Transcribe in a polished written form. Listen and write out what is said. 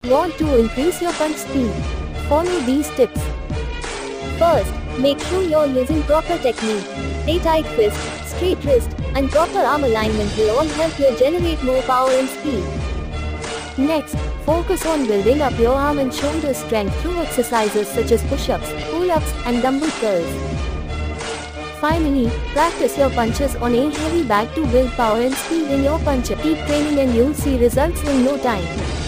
Want to increase your punch speed? Follow these tips. First, make sure you're using proper technique. A tight fist, straight wrist, and proper arm alignment will all help you generate more power and speed. Next, focus on building up your arm and shoulder strength through exercises such as push-ups, pull-ups, and dumbbell curls. Finally, practice your punches on a heavy bag to build power and speed in your puncher. Keep training and you'll see results in no time.